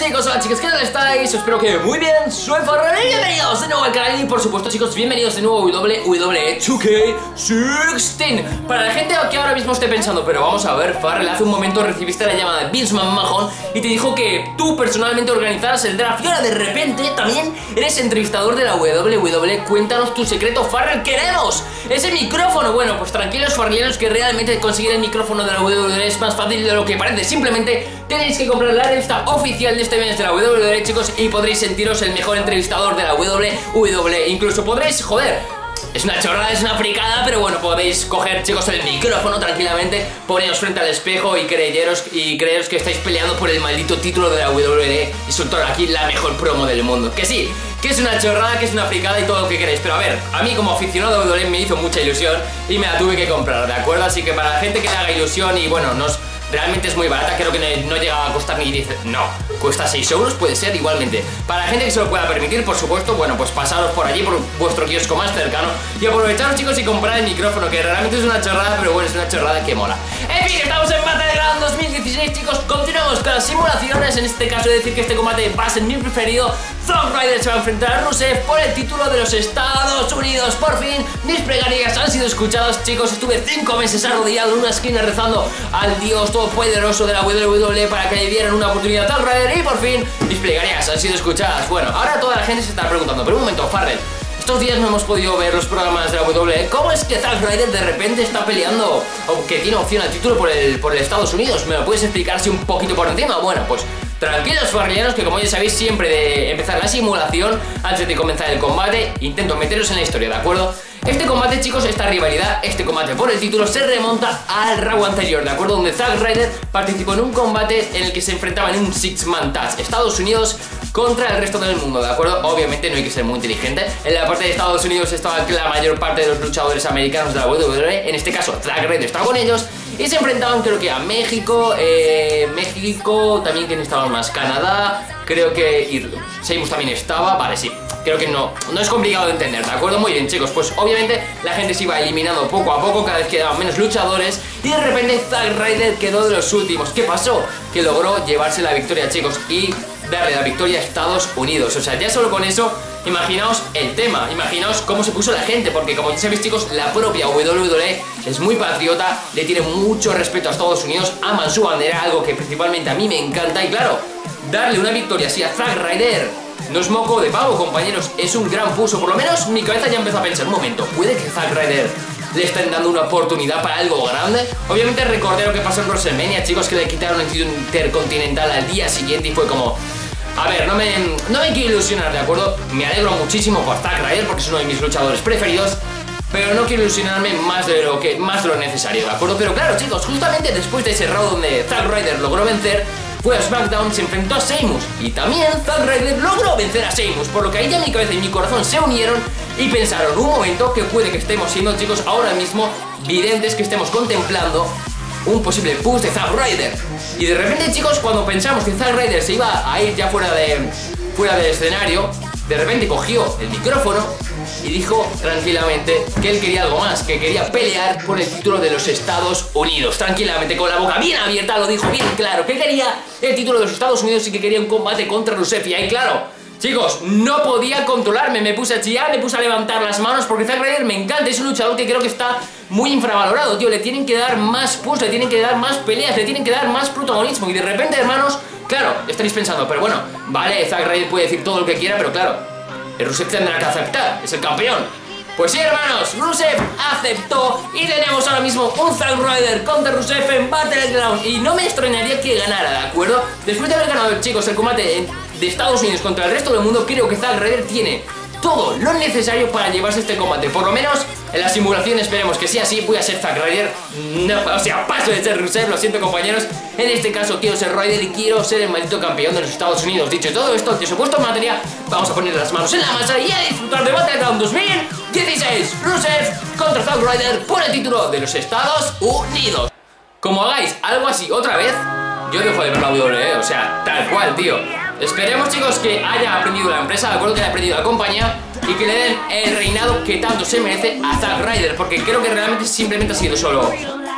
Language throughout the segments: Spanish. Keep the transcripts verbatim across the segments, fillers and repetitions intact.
chicos, hola chicos, ¿qué tal estáis? Espero que muy bien, soy Farrell y bienvenidos de nuevo al canal. Y por supuesto chicos, bienvenidos de nuevo a W W E dos K dieciséis. Para la gente que ahora mismo esté pensando, pero vamos a ver, Farrell, hace un momento recibiste la llamada de Vince McMahon y te dijo que tú personalmente organizarás el draft y ahora de repente también eres entrevistador de la W W E. Cuéntanos tu secreto, Farrell, queremos ese micrófono. Bueno, pues tranquilos farrelleros, que realmente conseguir el micrófono de la W W E es más fácil de lo que parece. Simplemente tenéis que comprar la revista oficial de este mes de la W W E, chicos, y podréis sentiros el mejor entrevistador de la W W E. Incluso podréis, joder, es una chorrada, es una fricada, pero bueno, podéis coger, chicos, el micrófono tranquilamente, poneros frente al espejo y creyeros, y creeros que estáis peleando por el maldito título de la W W E y soltar aquí la mejor promo del mundo. Que sí, que es una chorrada, que es una fricada y todo lo que queréis. Pero a ver, a mí como aficionado de W W E me hizo mucha ilusión y me la tuve que comprar, ¿de acuerdo? Así que para la gente que le haga ilusión y bueno, nos... realmente es muy barata, creo que no, no llega a costar ni diez, no, cuesta seis euros, puede ser igualmente. Para la gente que se lo pueda permitir, por supuesto, bueno, pues pasaros por allí, por vuestro kiosco más cercano y aprovecharos, chicos, y comprar el micrófono, que realmente es una chorrada, pero bueno, es una chorrada que mola. En fin, estamos en Battleground dos mil dieciséis, chicos, continuamos con las simulaciones. En este caso, he de decir que este combate va a ser mi preferido. Zack Ryder se va a enfrentar a Rusev por el título de los Estados Unidos. Por fin, mis plegarias han sido escuchadas, chicos. Estuve cinco meses arrodillado en una esquina rezando al Dios todopoderoso de la W W E para que le dieran una oportunidad a Zack Ryder, y por fin mis plegarias han sido escuchadas. Bueno, ahora toda la gente se está preguntando, pero un momento, Farrell, estos días no hemos podido ver los programas de la W W E. ¿Cómo es que Zack Ryder de repente está peleando o que tiene opción al título por el, por el Estados Unidos? ¿Me lo puedes explicar así un poquito por encima? Bueno, pues tranquilos farrilleros, que como ya sabéis, siempre de empezar la simulación, antes de comenzar el combate, intento meteros en la historia, ¿de acuerdo? Este combate, chicos, esta rivalidad, este combate por el título se remonta al Raw anterior, ¿de acuerdo? Donde Zack Ryder participó en un combate en el que se enfrentaban en un six-man tag, Estados Unidos contra el resto del mundo, ¿de acuerdo? Obviamente no hay que ser muy inteligente. En la parte de Estados Unidos estaba la mayor parte de los luchadores americanos de la W W E, en este caso Zack Ryder estaba con ellos, y se enfrentaban, creo que a México, eh, México, también quien estaba más, Canadá, creo que Sheamus también estaba, vale, sí. Creo que no, no es complicado de entender, ¿de acuerdo? Muy bien, chicos, pues obviamente la gente se iba eliminando poco a poco, cada vez quedaban menos luchadores, y de repente Zack Ryder quedó de los últimos. ¿Qué pasó? Que logró llevarse la victoria, chicos, y darle la victoria a Estados Unidos. O sea, ya solo con eso, imaginaos el tema, imaginaos cómo se puso la gente, porque como ya sabéis, chicos, la propia W W E es muy patriota, le tiene mucho respeto a Estados Unidos, aman su bandera, algo que principalmente a mí me encanta, y claro, darle una victoria así a Zack Ryder no es moco de pavo, compañeros, es un gran puso. Por lo menos mi cabeza ya empezó a pensar, un momento, ¿puede que Zack Ryder le estén dando una oportunidad para algo grande? Obviamente recordé lo que pasó en WrestleMania, chicos, que le quitaron el título intercontinental al día siguiente y fue como... A ver, no me, no me quiero ilusionar, ¿de acuerdo? Me alegro muchísimo por Zack Ryder porque es uno de mis luchadores preferidos, pero no quiero ilusionarme más de lo que más de lo necesario, ¿de acuerdo? Pero claro, chicos, justamente después de ese round donde Zack Ryder logró vencer, fue a SmackDown, se enfrentó a Sheamus y también Zack Ryder logró vencer a Sheamus, por lo que ahí ya mi cabeza y mi corazón se unieron y pensaron, un momento, que puede que estemos siendo, chicos, ahora mismo videntes, que estemos contemplando un posible push de Zack Ryder. Y de repente, chicos, cuando pensamos que Zack Ryder se iba a ir ya fuera de fuera del escenario, de repente cogió el micrófono y dijo tranquilamente que él quería algo más, que quería pelear por el título de los Estados Unidos. Tranquilamente, con la boca bien abierta, lo dijo bien claro, que quería el título de los Estados Unidos y que quería un combate contra Rusev. Y ahí, claro, chicos, no podía controlarme, me puse a chillar, me puse a levantar las manos, porque Zack Ryder me encanta, es un luchador que creo que está muy infravalorado, tío. Le tienen que dar más push, le tienen que dar más peleas, le tienen que dar más protagonismo. Y de repente, hermanos, claro, estaréis pensando, pero bueno, vale, Zack Ryder puede decir todo lo que quiera, pero claro, el Rusev tendrá que aceptar, es el campeón. Pues sí, hermanos, Rusev aceptó y tenemos ahora mismo un Zack Ryder contra Rusev en Battleground. Y no me extrañaría que ganara, ¿de acuerdo? Después de haber ganado, chicos, el combate de Estados Unidos contra el resto del mundo, creo que Zack Ryder tiene todo lo necesario para llevarse este combate. Por lo menos en la simulación esperemos que sea así. Voy a ser Zack Ryder, no, o sea, paso de ser Rusev, lo siento, compañeros. En este caso quiero ser Ryder y quiero ser el maldito campeón de los Estados Unidos. Dicho todo esto, que os he puesto en materia, vamos a poner las manos en la masa y a disfrutar de Battleground dos mil dieciséis. Rusev contra Zack Ryder por el título de los Estados Unidos. Como hagáis algo así otra vez, yo dejo de ver la W W E, o sea, tal cual, tío. Esperemos, chicos, que haya aprendido la empresa, de acuerdo, que haya aprendido la compañía y que le den el reinado que tanto se merece a Zack Ryder, porque creo que realmente simplemente ha sido solo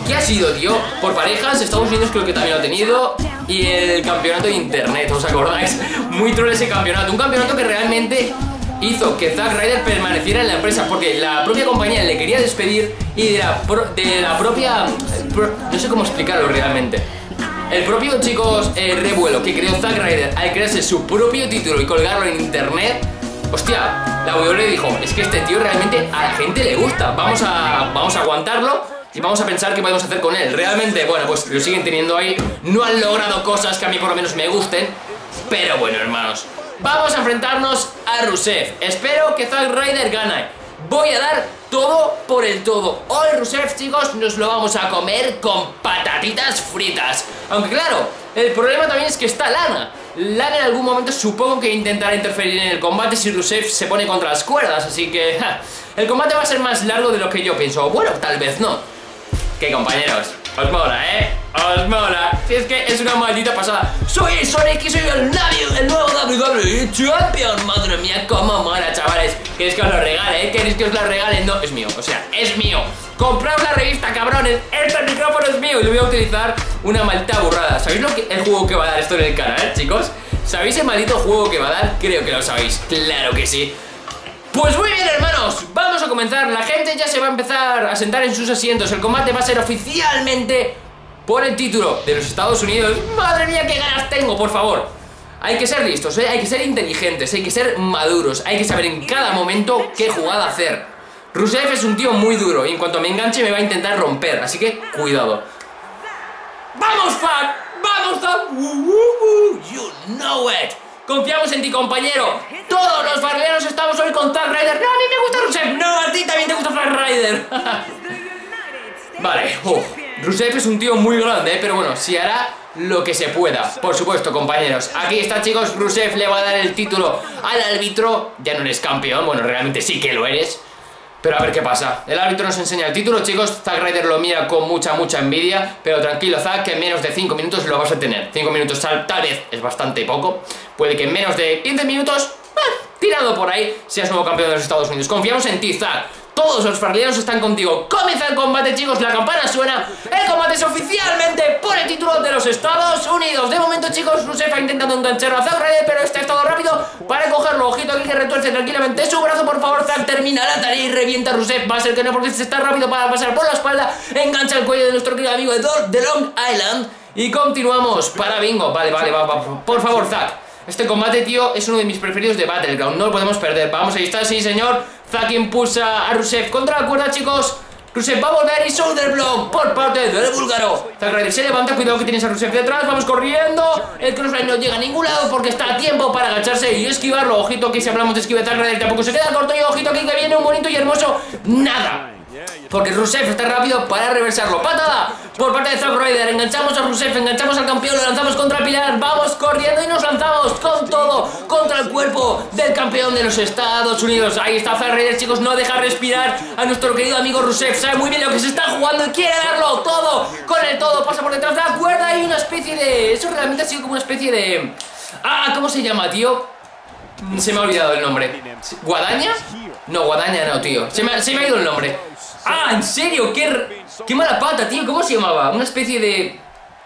¿Qué ha sido, tío? Por parejas, Estados Unidos creo que también lo ha tenido. Y el campeonato de internet, ¿os acordáis? Muy troll ese campeonato. Un campeonato que realmente hizo que Zack Ryder permaneciera en la empresa, porque la propia compañía le quería despedir. Y de la, pro, de la propia... Pro, no sé cómo explicarlo realmente. El propio, chicos, eh, revuelo que creó Zack Ryder al crearse su propio título y colgarlo en internet. Hostia, la W W E dijo, es que este tío realmente a la gente le gusta. Vamos a, vamos a aguantarlo y vamos a pensar qué podemos hacer con él. Realmente, bueno, pues lo siguen teniendo ahí. No han logrado cosas que a mí por lo menos me gusten. Pero bueno, hermanos, vamos a enfrentarnos a Rusev. Espero que Zack Ryder gane. Voy a dar todo por el todo. Hoy Rusev, chicos, nos lo vamos a comer con patatitas fritas. Aunque claro, el problema también es que está Lana. Lana en algún momento supongo que intentará interferir en el combate si Rusev se pone contra las cuerdas. Así que ja, el combate va a ser más largo de lo que yo pienso. Bueno, tal vez no. ¿Qué, compañeros? Os mola, ¿eh? Os mola. Si es que es una maldita pasada. Soy Sonic y soy el, Navi, el nuevo W W E Champion. Madre mía, cómo mola, chavales. ¿Queréis que os lo regale, eh? ¿Queréis que os lo regale? No, es mío, o sea, es mío. Compraos la revista, cabrones. Este micrófono es mío y lo voy a utilizar una maldita burrada. ¿Sabéis lo que, el juego que va a dar esto en el canal, chicos? ¿Sabéis el maldito juego que va a dar? Creo que lo sabéis, claro que sí. Pues muy bien, hermanos, vamos a comenzar. La gente ya se va a empezar a sentar en sus asientos. El combate va a ser oficialmente por el título de los Estados Unidos. Madre mía, qué ganas tengo, por favor. Hay que ser listos, ¿eh? Hay que ser inteligentes, hay que ser maduros. Hay que saber en cada momento qué jugada hacer. Rusev es un tío muy duro y en cuanto me enganche me va a intentar romper, así que cuidado. ¡Vamos, Zack! ¡Vamos, Zack! Uh, uh, uh. You know it. Confiamos en ti, compañero. Todos los farleanos estamos hoy con Zack Ryder. No, a mí me gusta Rusev. No, a ti también te gusta Zack Ryder. Vale, uh. Rusev es un tío muy grande, ¿eh? Pero bueno, si hará lo que se pueda. Por supuesto, compañeros. Aquí está, chicos. Rusev le va a dar el título al árbitro. Ya no eres campeón. Bueno, realmente sí que lo eres. Pero a ver qué pasa. El árbitro nos enseña el título, chicos. Zack Ryder lo mira con mucha, mucha envidia. Pero tranquilo, Zack, que en menos de cinco minutos lo vas a tener. cinco minutos tal, tal vez es bastante poco. Puede que en menos de quince minutos, eh, tirado por ahí, seas nuevo campeón de los Estados Unidos. Confiamos en ti, Zack. Todos los farleanos están contigo. Comienza el combate, chicos. La campana suena. El combate es oficialmente por el título de los Estados Unidos. De momento, chicos, Rusev ha intentado enganchar a Zack Ryder, pero este ha estado rápido para cogerlo. Ojito aquí que retuerce tranquilamente su brazo. Por favor, Zack, termina la tarea y revienta a Rusev. Va a ser que no, porque este está rápido para pasar por la espalda. Engancha el cuello de nuestro querido amigo de The Long Island. Y continuamos para bingo. Vale, vale, va, va. Por favor, Zack. Este combate, tío, es uno de mis preferidos de Battleground. No lo podemos perder. Vamos, ahí está, sí, señor. Zack impulsa a Rusev contra la cuerda, chicos. Rusev va a volver y shoulder block por parte del búlgaro. Zack Ryder se levanta, cuidado que tienes a Rusev detrás. Vamos corriendo. El crossline no llega a ningún lado porque está a tiempo para agacharse y esquivarlo. Ojito que si hablamos de esquiva, Zack Ryder tampoco se queda corto. Y ojito aquí que viene un bonito y hermoso nada, porque Rusev está rápido para reversarlo. Patada por parte de Zack Ryder. Enganchamos a Rusev, enganchamos al campeón, lo lanzamos contra el pilar. Vamos corriendo y nos lanzamos con todo contra el cuerpo del campeón de los Estados Unidos. Ahí está Zack Ryder, chicos, no deja respirar a nuestro querido amigo Rusev. Sabe muy bien lo que se está jugando y quiere darlo todo con el todo. Pasa por detrás de la cuerda y una especie de... Eso realmente ha sido como una especie de... Ah, ¿cómo se llama, tío? Se me ha olvidado el nombre. ¿Guadaña? No, Guadaña no, tío. Se me ha, se me ha ido el nombre. Ah, ¿en serio? ¿Qué, qué mala pata, tío? ¿Cómo se llamaba? Una especie de...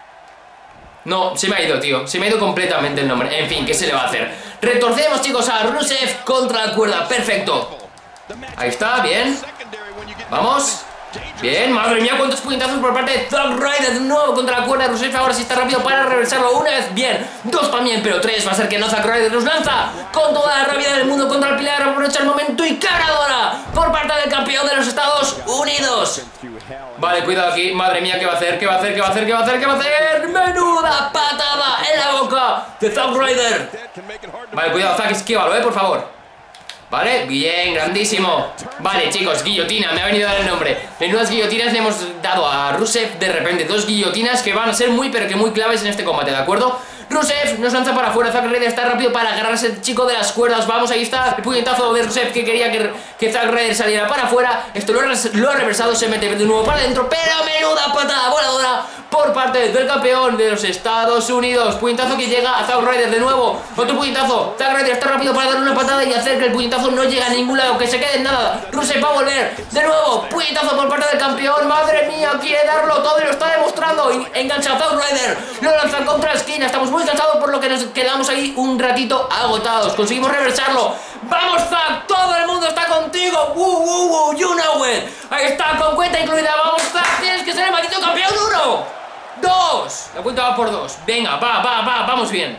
No, se me ha ido, tío. Se me ha ido completamente el nombre. En fin, ¿qué se le va a hacer? Retorcemos, chicos, a Rusev contra la cuerda. Perfecto. Ahí está, bien. Vamos. Bien, madre mía, cuántos puñetazos por parte de Zack Ryder. De nuevo contra la cuerda. Rusev ahora sí está rápido para reversarlo. Una vez, bien. Dos también, pero tres. Va a ser que no. Zack Ryder nos lanza con toda la rabia del mundo contra el pilar. Aprovecha el momento y cargadora por parte del campeón de los Estados Unidos. Vale, cuidado aquí. Madre mía, ¿qué va a hacer? ¿Qué va a hacer? ¿Qué va a hacer? ¿Qué va a hacer? ¿Qué va a hacer? Menuda patada en la boca de Zack Ryder. Vale, cuidado, Zack, esquívalo, eh, por favor. Vale, bien, grandísimo. Vale, chicos, guillotina, me ha venido a dar el nombre. Menudas guillotinas le hemos dado a Rusev de repente. Dos guillotinas que van a ser muy, pero que muy claves en este combate, ¿de acuerdo? Rusev nos lanza para afuera. Zack Ryder está rápido para agarrarse el chico de las cuerdas. Vamos, ahí está el puñetazo de Rusev que quería que, que Zack Ryder saliera para afuera. Esto lo, lo ha reversado, se mete de nuevo para adentro. Pero menuda patada voladora por parte del campeón de los Estados Unidos. Puñetazo que llega a Zack Ryder de nuevo. Otro puñetazo. Zack Ryder está rápido para darle una patada y hacer que el puñetazo no llegue a ningún lado, que se quede en nada. Rusev va a volver de nuevo. Puñetazo por parte del campeón. Madre mía, quiere darlo todo y lo está demostrando. Y engancha a Zack Ryder. Lo lanzan contra la esquina. Estamos muy cansados, por lo que nos quedamos ahí un ratito agotados. Conseguimos reversarlo. ¡Vamos, Zack! ¡Todo el mundo está contigo! ¡Woo, woo, woo! ¡You know it! Ahí está, con cuenta incluida. ¡Vamos, Zack! ¡Tienes que ser el maldito campeón! ¡Uno! ¡Dos! La cuenta va por dos. Venga, va, va, va. Vamos bien.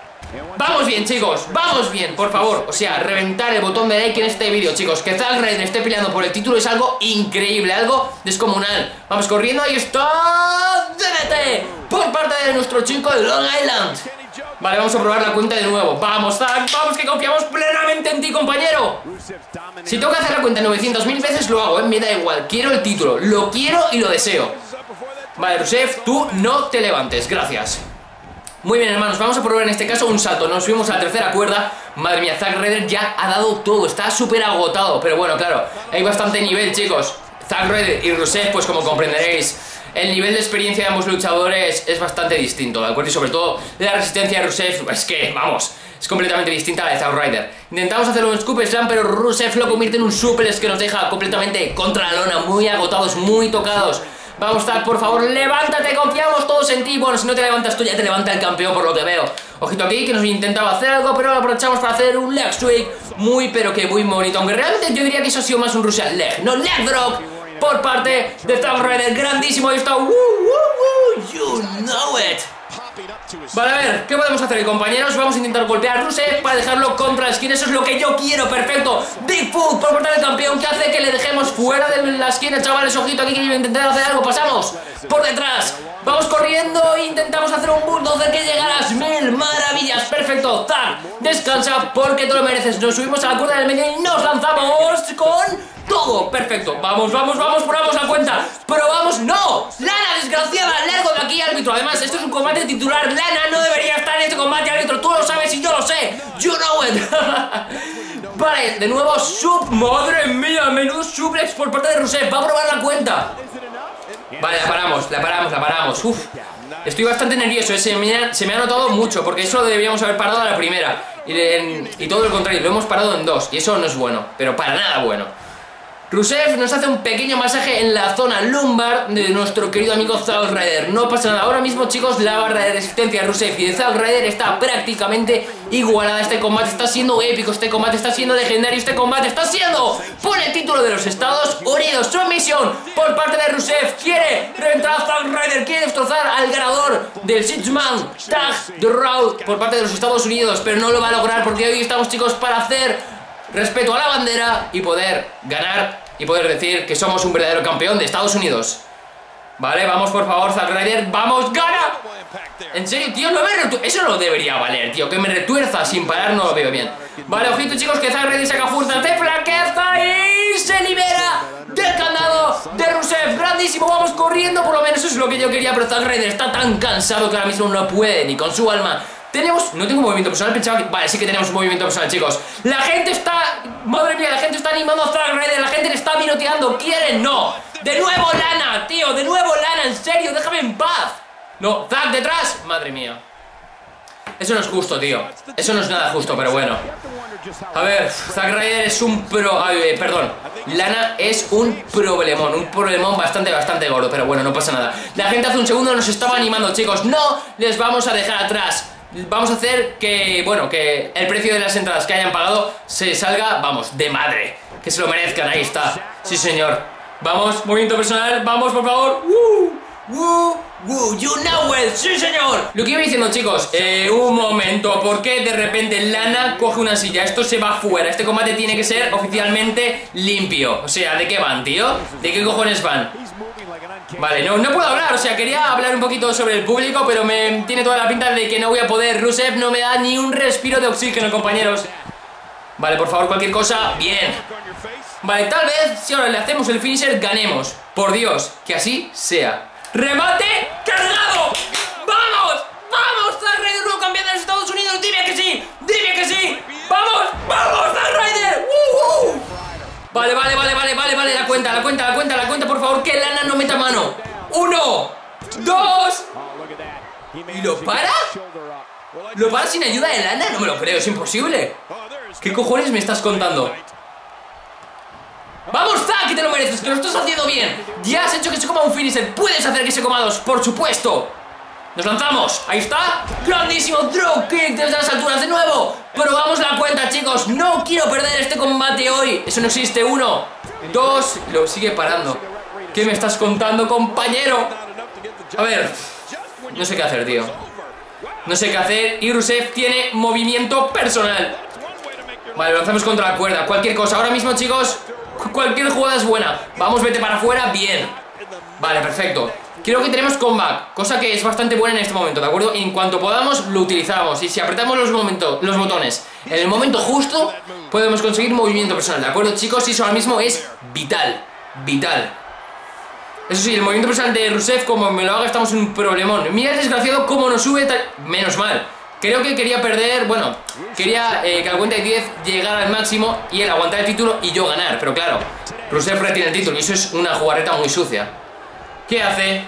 Vamos bien, chicos. Vamos bien, por favor. O sea, reventar el botón de like en este vídeo, chicos. Que Zack Ryder esté peleando por el título es algo increíble, algo descomunal. Vamos corriendo. Ahí está. D D T por parte de nuestro chico de Long Island. Vale, vamos a probar la cuenta de nuevo. Vamos, Zack, vamos, que confiamos plenamente en ti, compañero. Si tengo que hacer la cuenta novecientas mil veces, lo hago, ¿eh? Me da igual, quiero el título. Lo quiero y lo deseo. Vale, Rusev, tú no te levantes, gracias. Muy bien, hermanos, vamos a probar en este caso un salto. Nos subimos a la tercera cuerda. Madre mía, Zack Ryder ya ha dado todo. Está súper agotado, pero bueno, claro, hay bastante nivel, chicos. Zack Ryder y Rusev, pues como comprenderéis, el nivel de experiencia de ambos luchadores es bastante distinto, ¿de acuerdo? Y sobre todo la resistencia de Rusev, es que, vamos, es completamente distinta a la de Zack Ryder. Intentamos hacer un scoop slam, pero Rusev lo convierte en un suplex que nos deja completamente contra la lona, muy agotados, muy tocados. Vamos, Zack, por favor, levántate, confiamos todos en ti. Bueno, si no te levantas tú, ya te levanta el campeón, por lo que veo. Ojito aquí, que nos intentaba hacer algo, pero lo aprovechamos para hacer un leg sweep muy, pero que muy bonito. Aunque realmente yo diría que eso ha sido más un Russian leg, no leg drop por parte de Zack Ryder. Grandísimo, ahí está. Woo, woo, woo, you know it. Vale, a ver, ¿qué podemos hacer, compañeros? Vamos a intentar golpear a Rusev para dejarlo contra la esquina. Eso es lo que yo quiero, perfecto. Bigfoot por parte del campeón, que hace que le dejemos fuera de la esquina, chavales. Ojito aquí, que yo intentar hacer algo. Pasamos por detrás, vamos corriendo e intentamos hacer un bulldozer que llega a las mil maravillas. Perfecto, Zack, descansa porque te lo mereces. Nos subimos a la cuerda del medio y nos lanzamos con todo. Perfecto, vamos, vamos, vamos, probamos la cuenta. Probamos, no, Lana, desgraciada, largo de aquí, árbitro. Además, esto es un combate titular. Lana no debería estar en este combate, árbitro. Tú lo sabes y yo lo sé. You know it. Vale, de nuevo, sub, madre mía, menudo suplex por parte de Rusev. Va a probar la cuenta. Vale, la paramos, la paramos, la paramos. Uf, estoy bastante nervioso, ¿eh? se, me ha, se me ha notado mucho, porque eso lo deberíamos haber parado a la primera y, en, y todo lo contrario, lo hemos parado en dos. Y eso no es bueno, pero para nada bueno. Rusev nos hace un pequeño masaje en la zona lumbar de nuestro querido amigo Zack Ryder. No pasa nada, ahora mismo, chicos, la barra de resistencia de Rusev y de Zack Ryder está prácticamente igualada. Este combate está siendo épico, este combate está siendo legendario, este combate está siendo por el título de los Estados Unidos. Sumisión por parte de Rusev, quiere reventar a Zack Ryder, quiere destrozar al ganador del Six Man Tag de Raw por parte de los Estados Unidos, pero no lo va a lograr porque hoy estamos, chicos, para hacer respeto a la bandera y poder ganar y poder decir que somos un verdadero campeón de Estados Unidos. Vale, vamos, por favor, Zack Ryder, vamos, gana. En serio, tío, no me retu... eso no debería valer, tío, que me retuerza sin parar, no lo veo bien. Vale, ojito, chicos, que Zack Ryder saca fuerzas de flaqueza y se libera del candado de Rusev. Grandísimo, vamos corriendo, por lo menos eso es lo que yo quería, pero Zack Ryder está tan cansado que ahora mismo no puede ni con su alma. Tenemos... No tengo movimiento personal, pensaba que... Vale, sí que tenemos un movimiento personal, chicos. La gente está... Madre mía, la gente está animando a Zack Ryder. La gente le está piroteando. ¿Quieren? No. De nuevo Lana, tío. De nuevo Lana, en serio, déjame en paz. No, Zack detrás. Madre mía. Eso no es justo, tío. Eso no es nada justo, pero bueno. A ver, Zack Ryder es un pro... Ay, perdón. Lana es un problemón. Un problemón bastante, bastante gordo. Pero bueno, no pasa nada. La gente hace un segundo nos estaba animando, chicos. No les vamos a dejar atrás. Vamos a hacer que, bueno, que el precio de las entradas que hayan pagado se salga, vamos, de madre. Que se lo merezcan, ahí está. Sí, señor. Vamos, movimiento personal, vamos, por favor. ¡Uh! ¡Uh! ¡Uh! ¡You know it! ¡Sí, señor! Lo que iba diciendo, chicos, eh, un momento. ¿Por qué de repente Lana coge una silla? Esto se va fuera. Este combate tiene que ser oficialmente limpio. O sea, ¿de qué van, tío? ¿De qué cojones van? Vale, no, no puedo hablar, o sea, quería hablar un poquito sobre el público, pero me tiene toda la pinta de que no voy a poder. Rusev no me da ni un respiro de oxígeno, compañeros. Vale, por favor, cualquier cosa, bien. Vale, tal vez, si ahora le hacemos el finisher, ganemos. Por Dios, que así sea. ¡Remate cargado! ¡Vamos! ¡Vamos, Zack Ryder, nuevo ¿Lo para sin ayuda de Lana? No me lo creo, es imposible. ¿Qué cojones me estás contando? ¡Vamos, Zack! Que te lo mereces, que lo estás haciendo bien. Ya has hecho que se coma un finisher. Puedes hacer que se coma dos, por supuesto. Nos lanzamos, ahí está. Grandísimo drop kick desde las alturas de nuevo. Probamos la cuenta, chicos. No quiero perder este combate hoy. Eso no existe. Uno, dos, lo sigue parando. ¿Qué me estás contando, compañero? A ver, no sé qué hacer, tío. No sé qué hacer. Y Rusev tiene movimiento personal. Vale, lo lanzamos contra la cuerda. Cualquier cosa, ahora mismo, chicos, cualquier jugada es buena. Vamos, vete para afuera, bien. Vale, perfecto. Creo que tenemos comeback, cosa que es bastante buena en este momento, ¿de acuerdo? En cuanto podamos, lo utilizamos. Y si apretamos los, momentos, los botones en el momento justo, podemos conseguir movimiento personal, ¿de acuerdo, chicos? Y eso ahora mismo es vital, vital. Eso sí, el movimiento personal de Rusev, como me lo haga, estamos en un problemón. Mira el desgraciado cómo nos sube, menos mal. Creo que quería perder, bueno, quería eh, que la cuenta de diez llegara al máximo y él aguantar el título y yo ganar. Pero claro, Rusev retiene el título y eso es una jugarreta muy sucia. ¿Qué hace?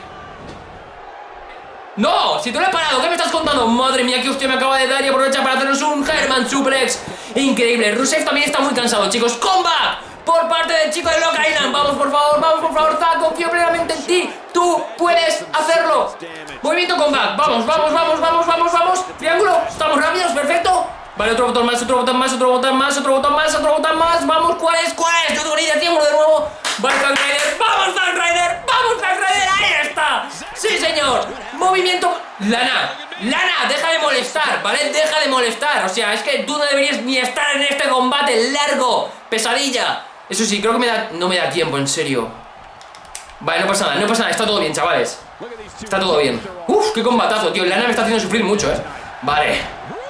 ¡No! ¡Si tú lo has parado! ¿Qué me estás contando? Madre mía, que usted me acaba de dar y aprovecha para hacernos un German Suplex. Increíble. Rusev también está muy cansado, chicos. ¡Comeback! Por parte del chico de Lock Island. Vamos, por favor, vamos, por favor, Zack. Confío plenamente en ti. Tú puedes hacerlo. Movimiento comeback. Vamos, vamos, vamos, vamos, vamos, vamos. Triángulo. Estamos rápidos, perfecto. Vale, otro botón más, otro botón más, otro botón más, otro botón más, otro botón más. Vamos, ¿cuál es? ¿Cuál es? Yo tengo una idea, triángulo de nuevo. Vale, Zack Ryder. ¡Vamos, Zack Ryder! ¡Vamos, Zack Ryder! ¡Ahí está! ¡Sí, señor! Movimiento... Lana, Lana, deja de molestar, ¿vale? Deja de molestar. O sea, es que tú no deberías ni estar en este combate largo. Pesadilla. Eso sí, creo que me da... no me da tiempo, en serio. Vale, no pasa nada, no pasa nada. Está todo bien, chavales. Está todo bien. Uf, qué combatazo, tío. Lana me está haciendo sufrir mucho, ¿eh? Vale.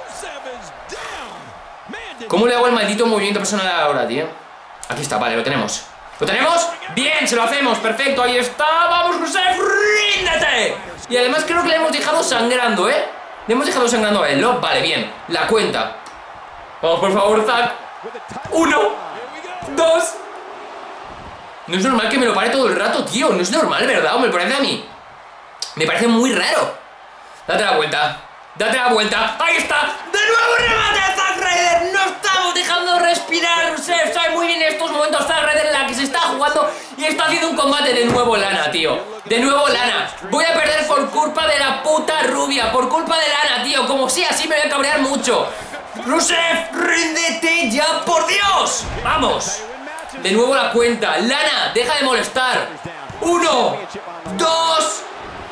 ¿Cómo le hago el maldito movimiento personal ahora, tío? Aquí está, vale, lo tenemos. ¿Lo tenemos? Bien, se lo hacemos, perfecto, ahí está. Vamos, Rusev, ríndete. Y además creo que le hemos dejado sangrando, ¿eh? Le hemos dejado sangrando a él, ¿no? Vale, bien, la cuenta. Vamos, por favor, Zack. Uno, dos. No es normal que me lo pare todo el rato, tío. No es normal, ¿verdad? O me parece a mí. Me parece muy raro. Date la vuelta. Date la vuelta. Ahí está. De nuevo remate a Zack Ryder. No estamos dejando respirar. Rusev sabe muy bien en estos momentos Zack Ryder en la que se está jugando y está haciendo un combate. De nuevo Lana, tío. De nuevo Lana. Voy a perder por culpa de la puta rubia. Por culpa de Lana, tío. Como sea, así me voy a cabrear mucho. Rusev, ríndete ya, por Dios. Vamos. De nuevo la cuenta. Lana, deja de molestar. Uno, dos.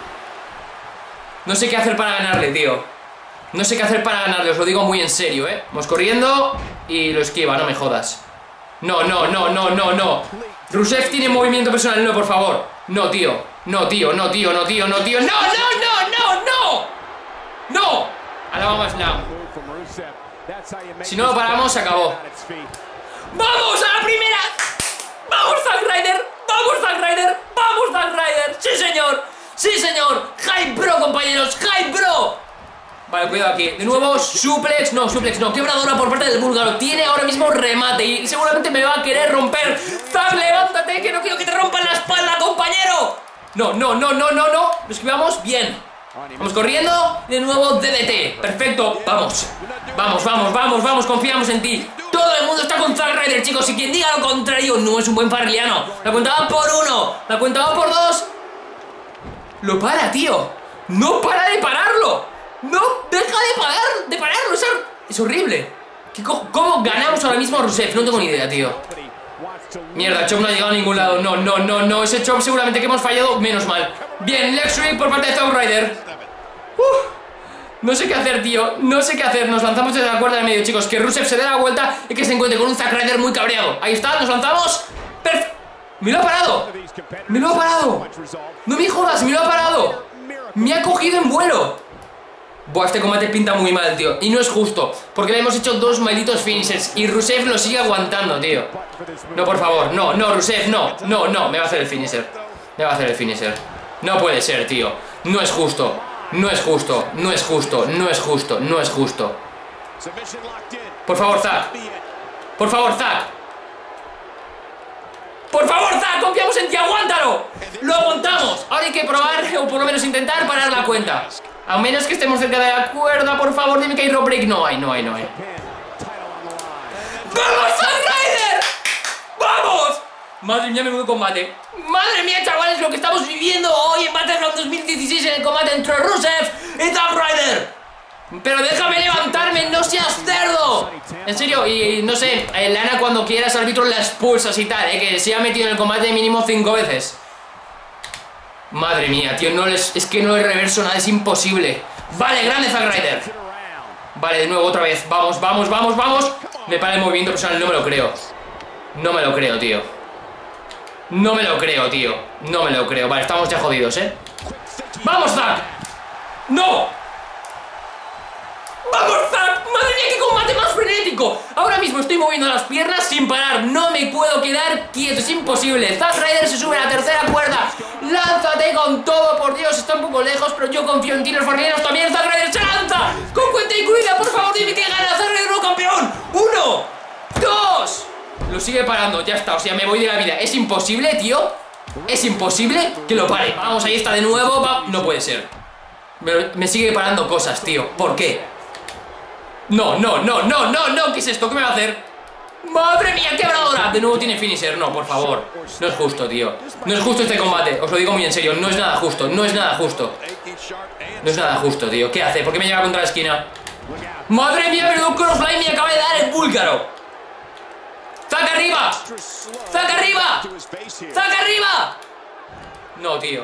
No sé qué hacer para ganarle, tío. No sé qué hacer para ganarle, os lo digo muy en serio, ¿eh? Vamos corriendo y lo esquiva, no me jodas. No, no, no, no, no, no. Rusev tiene movimiento personal, no, por favor. No, tío, no, tío, no, tío, no, tío, no, tío. ¡No, no, no, no, no! ¡No! Ahora vamos, no. Si no lo paramos, se acabó. ¡Vamos a la primera! ¡Vamos, Zack Ryder! ¡Vamos, Zack Ryder! ¡Vamos, Zack Ryder! ¡Sí, señor! ¡Sí, señor! ¡Hype Bro, compañeros! ¡Hype Bro! Vale, cuidado aquí. De nuevo, suplex. No, suplex no. Quebradora por parte del búlgaro. Tiene ahora mismo remate y seguramente me va a querer romper. ¡Zack, levántate! ¡Que no quiero que te rompan la espalda, compañero! No, no, no, no, no, no. Lo esquivamos. Bien. Vamos corriendo. De nuevo, D D T. Perfecto. Vamos. Vamos, vamos, vamos, vamos. Confiamos en ti. Todo el mundo está con Zack Ryder, chicos. Y quien diga lo contrario no es un buen farliano. La cuenta va por uno. La cuenta va por dos. Lo para, tío. No para de pararlo. No deja de parar, de pararlo. Es, es horrible. ¿Qué co ¿Cómo ganamos ahora mismo a Rusev? No tengo ni idea, tío. Mierda, Chop no ha llegado a ningún lado. No, no, no, no. Ese Chop seguramente que hemos fallado. Menos mal. Bien, Lex Sweep por parte de Zack Ryder. Uf. No sé qué hacer, tío. No sé qué hacer. Nos lanzamos desde la cuerda del medio, chicos. Que Rusev se dé la vuelta y que se encuentre con un Zack Ryder muy cabreado. Ahí está, nos lanzamos. Perfecto. ¡Me lo ha parado! ¡Me lo ha parado! ¡No me jodas! ¡Me lo ha parado! ¡Me ha cogido en vuelo! Buah, este combate pinta muy mal, tío. Y no es justo, porque le hemos hecho dos malditos finishers y Rusev lo sigue aguantando, tío. No, por favor, no, no, Rusev, no. No, no, me va a hacer el finisher. Me va a hacer el finisher. No puede ser, tío. No es justo. No es justo. No es justo. No es justo. No es justo. Por favor, Zack. Por favor, Zack. ¡Por favor, Zack! ¡Confiamos en ti! ¡Aguántalo! ¡Lo aguantamos! Ahora hay que probar, o por lo menos intentar, parar la cuenta. A menos que estemos cerca de la cuerda, por favor, dime que hay rope break. No hay, no hay, no hay. ¡Vamos, Zack Ryder! ¡Vamos! Madre mía, menudo combate. Madre mía, chavales, lo que estamos viviendo hoy en Battleground dos mil dieciséis en el combate entre Rusev y Zack Ryder. Pero déjame levantarme, no seas cerdo. En serio, y, y no sé, Lana, cuando quieras árbitro la expulsas y tal, eh, que se ha metido en el combate mínimo cinco veces. Madre mía, tío, no les, es que no le reverso nada, es imposible. Vale, grande Zack Ryder. Vale, de nuevo, otra vez, vamos, vamos, vamos, vamos. Me para el movimiento personal, no me lo creo. No me lo creo, tío. No me lo creo, tío. No me lo creo, vale, estamos ya jodidos, eh. ¡Vamos, Zack! ¡No! ¡Vamos, Zack! ¡Madre mía, qué combate más frenético! Ahora mismo estoy moviendo las piernas sin parar. No me puedo quedar quieto, es imposible. Zack Ryder se sube a la tercera cuerda. ¡Lánzate con todo! Por Dios, está un poco lejos, pero yo confío en ti. Los farrianos también. Zack Ryder se lanza con cuenta incluida. Por favor, dime que gana. Zack Ryder, no campeón. ¡Uno! ¡Dos! Lo sigue parando, ya está. O sea, me voy de la vida. Es imposible, tío. Es imposible que lo pare. Vamos, ahí está de nuevo. Va. No puede ser. Me, me sigue parando cosas, tío. ¿Por qué? No, no, no, no, no, no. ¿Qué es esto? ¿Qué me va a hacer? ¡Madre mía, quebradora! De nuevo tiene finisher. No, por favor. No es justo, tío. No es justo este combate. Os lo digo muy en serio. No es nada justo. No es nada justo. No es nada justo, tío. ¿Qué hace? ¿Por qué me lleva contra la esquina? ¡Madre mía, menudo crossline me acaba de dar el búlgaro! ¡Zack arriba! ¡Zack arriba! ¡Zack arriba! No, tío.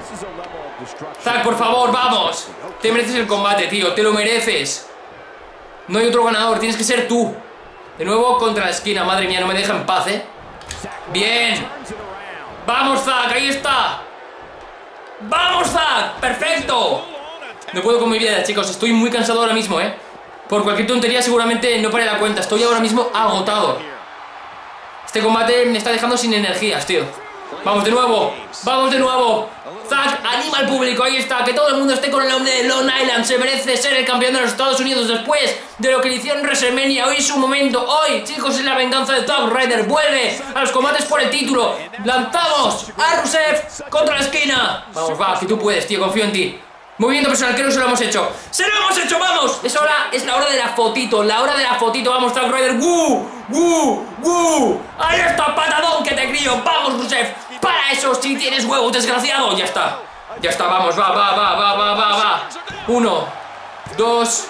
Zack, por favor, vamos. Te mereces el combate, tío. Te lo mereces. No hay otro ganador, tienes que ser tú. De nuevo contra la esquina, madre mía, no me deja en paz, eh. Bien. Vamos, Zack, ahí está. Vamos, Zack, perfecto. No puedo con mi vida, chicos, estoy muy cansado ahora mismo, eh. Por cualquier tontería seguramente no pare la cuenta. Estoy ahora mismo agotado. Este combate me está dejando sin energías, tío. Vamos de nuevo, vamos de nuevo. Zack, anima al público, ahí está. Que todo el mundo esté con el nombre de Long Island. Se merece ser el campeón de los Estados Unidos después de lo que le hicieron en WrestleMania. Hoy es su momento, hoy, chicos, es la venganza de Zack Ryder. Vuelve a los combates por el título. Lanzamos a Rusev contra la esquina. Vamos, va, que tú puedes, tío, confío en ti. Movimiento personal, creo que se lo hemos hecho. ¡Se lo hemos hecho, vamos! Es hora, es la hora de la fotito, la hora de la fotito. Vamos, Zack Ryder. ¡Woo! ¡Woo! ¡Woo! ¡Ahí está, patadón que te crío! ¡Vamos, Rusev! ¡Para eso, si tienes huevos, desgraciado! Ya está, ya está, vamos, va, va, va, va, va, va, va. Uno, dos.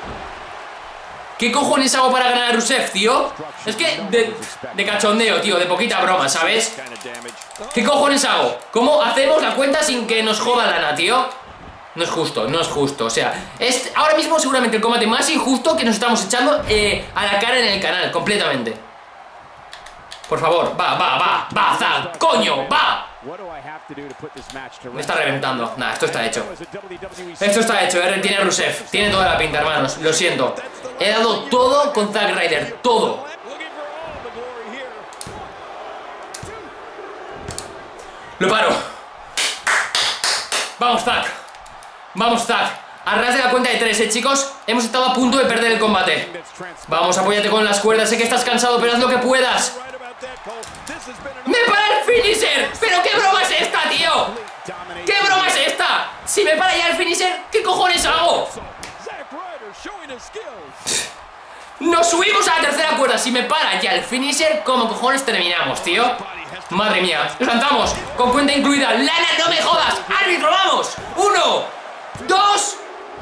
¿Qué cojones hago para ganar a Rusev, tío? Es que de, de cachondeo, tío, de poquita broma, ¿sabes? ¿Qué cojones hago? ¿Cómo hacemos la cuenta sin que nos joda Lana, tío? No es justo, no es justo, o sea, es ahora mismo seguramente el combate más injusto que nos estamos echando eh, a la cara en el canal, completamente. Por favor, va, va, va, va, Zack, coño, va. Me está reventando, nada, esto está hecho. Esto está hecho, R tiene a Rusev, tiene toda la pinta, hermanos, lo siento. He dado todo con Zack Ryder, todo. Lo paro. Vamos, Zack. Vamos, Zack. A ras de la cuenta de tres, eh, chicos. Hemos estado a punto de perder el combate. Vamos, apóyate con las cuerdas. Sé que estás cansado, pero haz lo que puedas. ¡Me para el finisher! ¿Pero qué broma es esta, tío? ¿Qué broma es esta? Si me para ya el finisher, ¿qué cojones hago? Nos subimos a la tercera cuerda. Si me para ya el finisher, ¿cómo cojones terminamos, tío? Madre mía. Lanzamos con cuenta incluida. Lana, no me jodas. Árbitro, vamos. Uno. Dos.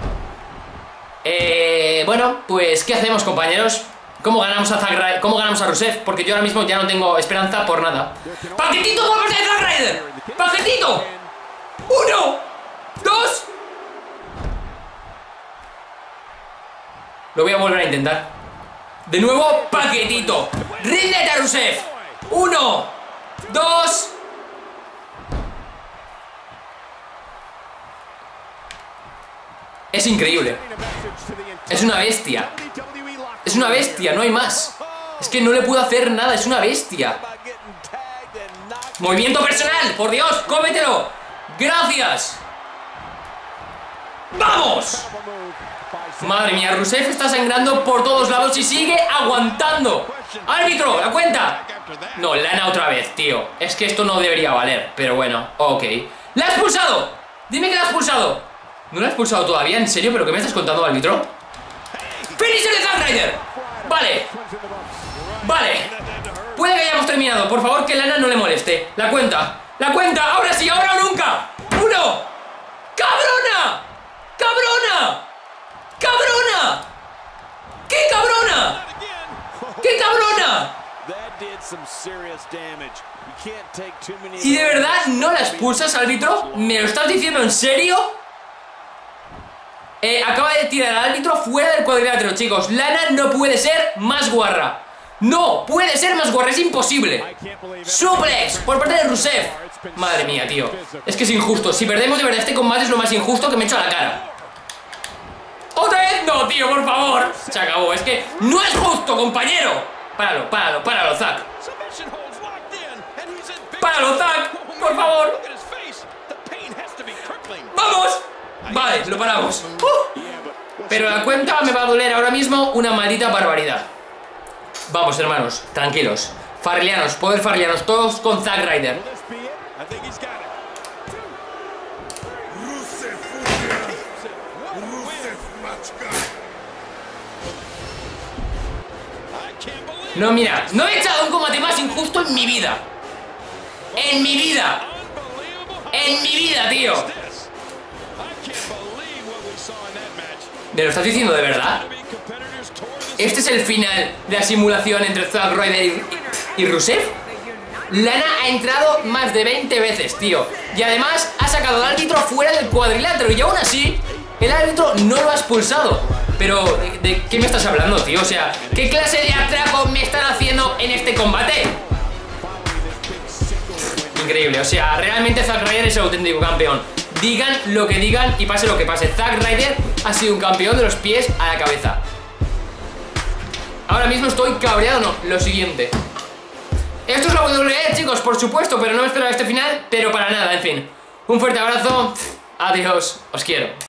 Eh, bueno, pues ¿qué hacemos, compañeros? ¿Cómo ganamos a Zack Ryder? ¿Cómo ganamos a Rusev? Porque yo ahora mismo ya no tengo esperanza por nada. ¡Paquetito, golpes de Zack Ryder! ¡Paquetito! ¡Uno! ¡Dos! Lo voy a volver a intentar. De nuevo, paquetito. ¡Ríndete a Rusev! ¡Uno! ¡Dos! Es increíble. Es una bestia. Es una bestia, no hay más. Es que no le puedo hacer nada, es una bestia. Movimiento personal, por Dios, cómetelo. Gracias. ¡Vamos! Madre mía, Rusev está sangrando por todos lados y sigue aguantando. ¡Árbitro, la cuenta! No, Lana otra vez, tío. Es que esto no debería valer, pero bueno, ok. ¡La ha expulsado! Dime que la ha expulsado. ¿No lo has expulsado todavía? ¿En serio? ¿Pero qué me estás contando, árbitro? ¡Finisher de Zack Ryder! Vale. Vale. Puede que hayamos terminado. Por favor, que Lana no le moleste. La cuenta. La cuenta. Ahora sí, ahora o nunca. Uno. ¡Cabrona! ¡Cabrona! ¡Cabrona! ¡Qué cabrona! ¡Qué cabrona! ¿Y de verdad no la expulsas, árbitro? ¿Me lo estás diciendo en serio? Eh, acaba de tirar al árbitro fuera del cuadrilátero, chicos. Lana no puede ser más guarra. No puede ser más guarra, es imposible. Suplex por parte de Rusev. Madre mía, tío. Es que es injusto. Si perdemos de verdad este combate es lo más injusto que me he hecho a la cara. ¿Otra vez? No, tío, por favor. Se acabó, es que no es justo, compañero. Páralo, páralo, páralo, Zack. Páralo, Zack, por favor. ¡Vamos! Vale, lo paramos. uh. Pero la cuenta me va a doler ahora mismo una maldita barbaridad. Vamos, hermanos, tranquilos. Farlianos, poder farlianos, todos con Zack Ryder. No, mira, no he echado un combate más injusto en mi vida. En mi vida. En mi vida, tío. ¿Me lo estás diciendo de verdad? ¿Este es el final de la simulación entre Zack Ryder y, y Rusev? Lana ha entrado más de veinte veces, tío. Y además ha sacado al árbitro fuera del cuadrilátero. Y aún así, el árbitro no lo ha expulsado. Pero, ¿de, de qué me estás hablando, tío? O sea, ¿qué clase de atraco me están haciendo en este combate? Increíble, o sea, realmente Zack Ryder es el auténtico campeón. Digan lo que digan y pase lo que pase, Zack Ryder ha sido un campeón de los pies a la cabeza. Ahora mismo estoy cabreado, no, lo siguiente. Esto es la W W E, chicos, por supuesto, pero no me esperaba este final, pero para nada, en fin. Un fuerte abrazo, adiós, os quiero.